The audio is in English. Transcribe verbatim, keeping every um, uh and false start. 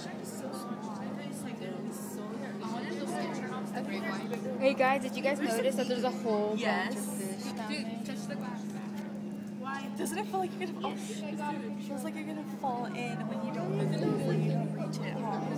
Hey guys, did you guys notice that there's a whole Yes. bunch of fish down there? Dude, touch the glass. Why? Doesn't it feel like you're gonna fall? It feels like you're gonna fall in when you don't physically reach it hard.